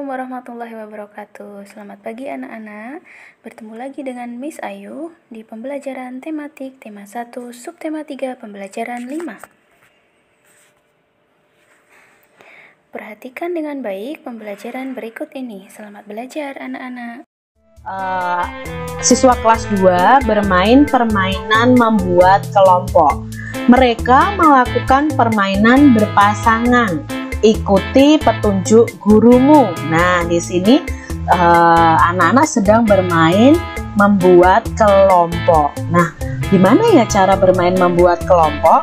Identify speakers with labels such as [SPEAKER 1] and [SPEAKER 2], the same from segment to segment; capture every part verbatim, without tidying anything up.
[SPEAKER 1] Assalamualaikum warahmatullahi wabarakatuh. Selamat pagi anak-anak. Bertemu lagi dengan Miss Ayu di pembelajaran tematik tema satu, subtema tiga, pembelajaran lima. Perhatikan dengan baik pembelajaran berikut ini. Selamat belajar anak-anak.
[SPEAKER 2] Uh, siswa kelas dua bermain permainan membuat kelompok. Mereka melakukan permainan berpasangan. Ikuti petunjuk gurumu. Nah, di sini anak-anak uh, sedang bermain membuat kelompok. Nah, gimana ya cara bermain membuat kelompok?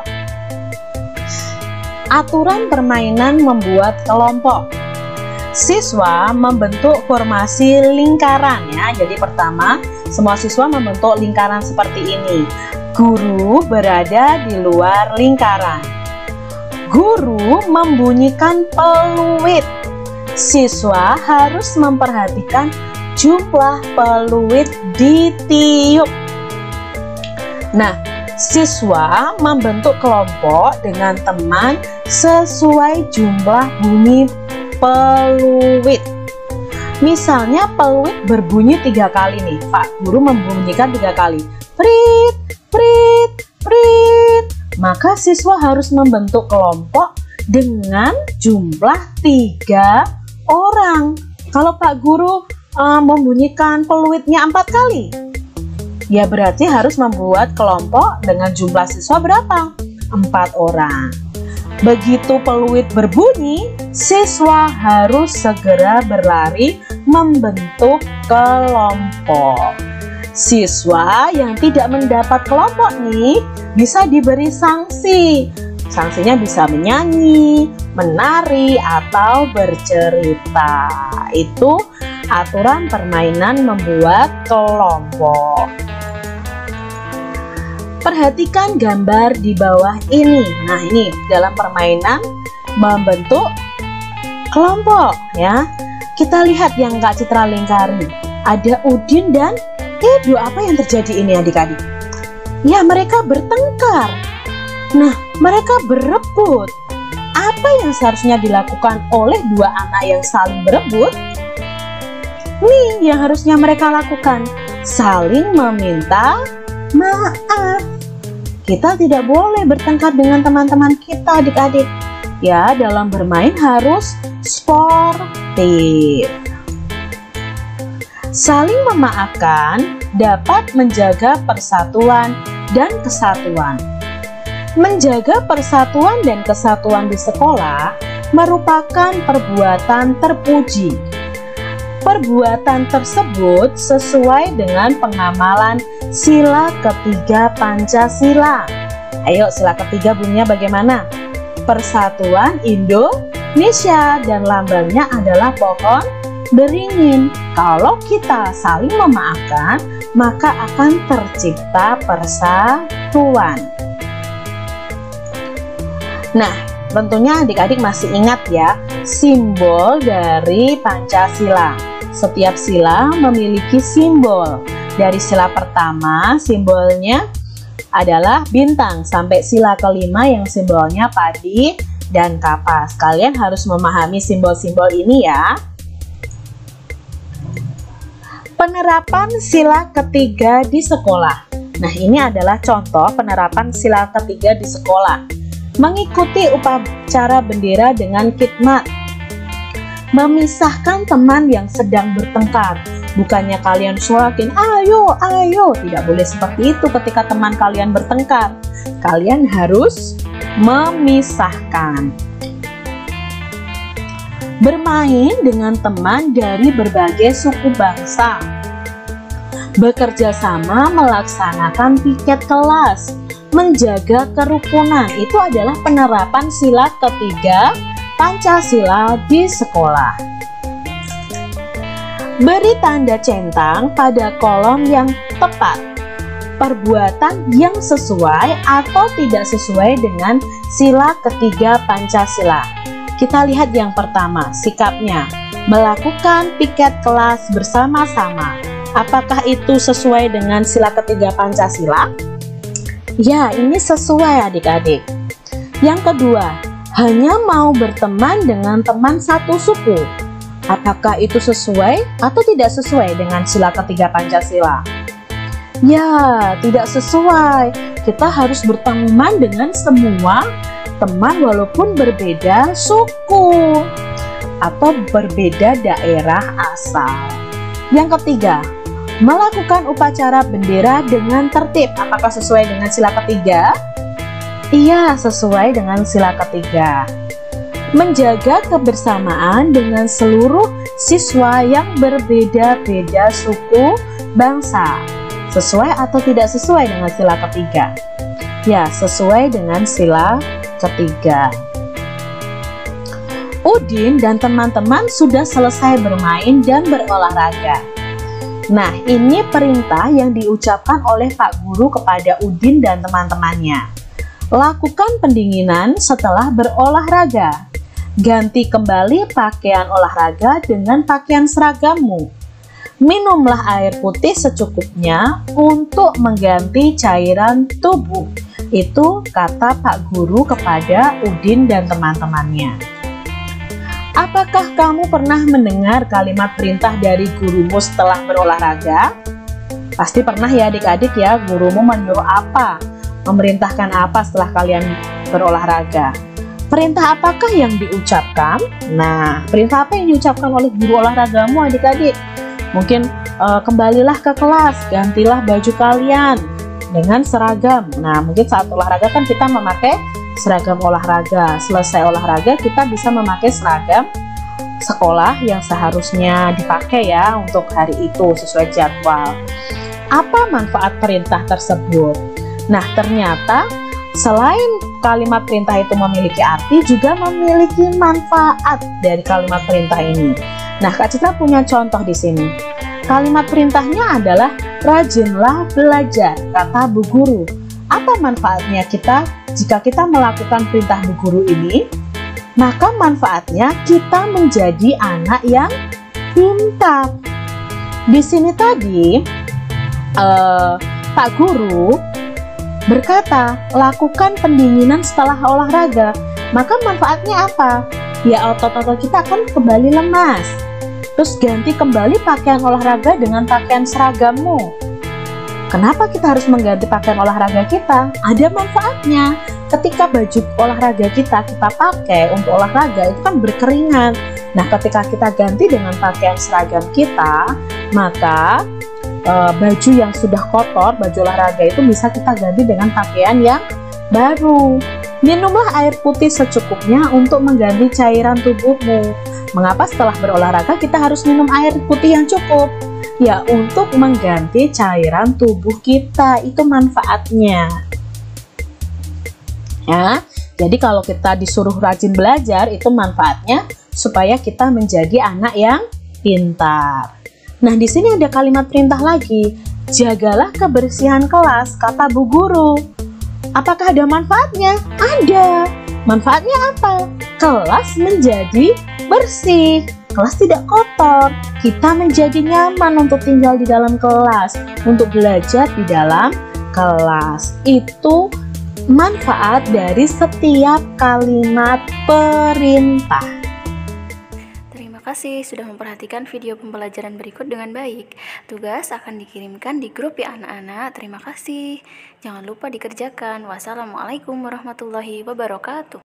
[SPEAKER 2] Aturan permainan membuat kelompok. Siswa membentuk formasi lingkaran ya. Jadi pertama, semua siswa membentuk lingkaran seperti ini. Guru berada di luar lingkaran. Guru membunyikan peluit. Siswa harus memperhatikan jumlah peluit ditiup. Nah, siswa membentuk kelompok dengan teman sesuai jumlah bunyi peluit. Misalnya peluit berbunyi tiga kali nih. Pak Guru membunyikan tiga kali. Prit, prit, prit. Maka siswa harus membentuk kelompok dengan jumlah tiga orang. Kalau Pak Guru uh, membunyikan peluitnya empat kali, ya berarti harus membuat kelompok dengan jumlah siswa berapa? Empat orang. Begitu peluit berbunyi, siswa harus segera berlari membentuk kelompok. Siswa yang tidak mendapat kelompok nih bisa diberi sanksi. Sanksinya bisa menyanyi, menari, atau bercerita. Itu aturan permainan membuat kelompok. Perhatikan gambar di bawah ini. Nah, ini dalam permainan membentuk kelompok ya. Kita lihat yang Kak Citra lingkari. Ada Udin dan Edo. Apa yang terjadi ini adik-adik? Ya, mereka bertengkar. Nah, mereka berebut. Apa yang seharusnya dilakukan oleh dua anak yang saling berebut? Nih, yang harusnya mereka lakukan. Saling meminta maaf. Kita tidak boleh bertengkar dengan teman-teman kita adik-adik. Ya, dalam bermain harus sportif. Saling memaafkan dapat menjaga persatuan dan kesatuan. Menjaga persatuan dan kesatuan di sekolah merupakan perbuatan terpuji. Perbuatan tersebut sesuai dengan pengamalan sila ketiga Pancasila. Ayo, sila ketiga bunyinya bagaimana? Persatuan Indonesia dan lambangnya adalah pohon beringin. Kalau kita saling memaafkan, maka akan tercipta persatuan. Nah, tentunya adik-adik masih ingat ya simbol dari Pancasila. Setiap sila memiliki simbol. Dari sila pertama simbolnya adalah bintang sampai sila kelima yang simbolnya padi dan kapas. Kalian harus memahami simbol-simbol ini ya. Penerapan sila ketiga di sekolah. Nah, ini adalah contoh penerapan sila ketiga di sekolah. Mengikuti upacara bendera dengan khidmat. Memisahkan teman yang sedang bertengkar. Bukannya kalian suarakin, ayo, ayo. Tidak boleh seperti itu ketika teman kalian bertengkar. Kalian harus memisahkan. Bermain dengan teman dari berbagai suku bangsa. Bekerja sama melaksanakan piket kelas. Menjaga kerukunan. Itu adalah penerapan sila ketiga Pancasila di sekolah. Beri tanda centang pada kolom yang tepat. Perbuatan yang sesuai atau tidak sesuai dengan sila ketiga Pancasila. Kita lihat yang pertama, sikapnya. Melakukan piket kelas bersama-sama. Apakah itu sesuai dengan sila ketiga Pancasila? Ya, ini sesuai adik-adik. Yang kedua, hanya mau berteman dengan teman satu suku. Apakah itu sesuai atau tidak sesuai dengan sila ketiga Pancasila? Ya, tidak sesuai. Kita harus berteman dengan semua teman walaupun berbeda suku atau berbeda daerah asal. Yang ketiga, melakukan upacara bendera dengan tertib. Apakah sesuai dengan sila ketiga? Iya, sesuai dengan sila ketiga. Menjaga kebersamaan dengan seluruh siswa yang berbeda-beda suku bangsa. Sesuai atau tidak sesuai dengan sila ketiga? Ya, sesuai dengan sila ketiga. Udin dan teman-teman sudah selesai bermain dan berolahraga. Nah, ini perintah yang diucapkan oleh Pak Guru kepada Udin dan teman-temannya. Lakukan pendinginan setelah berolahraga. Ganti kembali pakaian olahraga dengan pakaian seragammu. Minumlah air putih secukupnya untuk mengganti cairan tubuh. Itu kata Pak Guru kepada Udin dan teman-temannya. Apakah kamu pernah mendengar kalimat perintah dari gurumu setelah berolahraga? Pasti pernah ya adik-adik ya, gurumu menyuruh apa? Memerintahkan apa setelah kalian berolahraga? Perintah apakah yang diucapkan? Nah, perintah apa yang diucapkan oleh guru olahragamu adik-adik? Mungkin e, kembalilah ke kelas, gantilah baju kalian dengan seragam. Nah, mungkin saat olahraga kan kita memakai seragam olahraga. Selesai olahraga kita bisa memakai seragam sekolah yang seharusnya dipakai ya untuk hari itu sesuai jadwal. Apa manfaat perintah tersebut? Nah, ternyata selain kalimat perintah itu memiliki arti, juga memiliki manfaat dari kalimat perintah ini. Nah, Kak Citra punya contoh di sini. Kalimat perintahnya adalah rajinlah belajar, kata Bu Guru. Apa manfaatnya kita jika kita melakukan perintah Bu Guru ini? Maka manfaatnya kita menjadi anak yang pintar. Di sini tadi eh, Pak Guru berkata, lakukan pendinginan setelah olahraga. Maka manfaatnya apa? Ya, otot-otot kita akan kembali lemas. Terus ganti kembali pakaian olahraga dengan pakaian seragammu. Kenapa kita harus mengganti pakaian olahraga kita? Ada manfaatnya. Ketika baju olahraga kita kita pakai untuk olahraga itu kan berkeringat. Nah, ketika kita ganti dengan pakaian seragam kita, maka e, baju yang sudah kotor, baju olahraga itu bisa kita ganti dengan pakaian yang baru. Minumlah air putih secukupnya untuk mengganti cairan tubuhmu. Mengapa setelah berolahraga kita harus minum air putih yang cukup? Ya, untuk mengganti cairan tubuh kita, itu manfaatnya. Ya, jadi kalau kita disuruh rajin belajar, itu manfaatnya supaya kita menjadi anak yang pintar. Nah, di sini ada kalimat perintah lagi. Jagalah kebersihan kelas, kata Bu Guru. Apakah ada manfaatnya? Ada. Manfaatnya apa? Kelas menjadi bersih. Kelas tidak kotor, kita menjadi nyaman untuk tinggal di dalam kelas, untuk belajar di dalam kelas. Itu manfaat dari setiap kalimat perintah.
[SPEAKER 1] Terima kasih sudah memperhatikan video pembelajaran berikut dengan baik. Tugas akan dikirimkan di grup ya anak-anak. Terima kasih. Jangan lupa dikerjakan. Wassalamualaikum warahmatullahi wabarakatuh.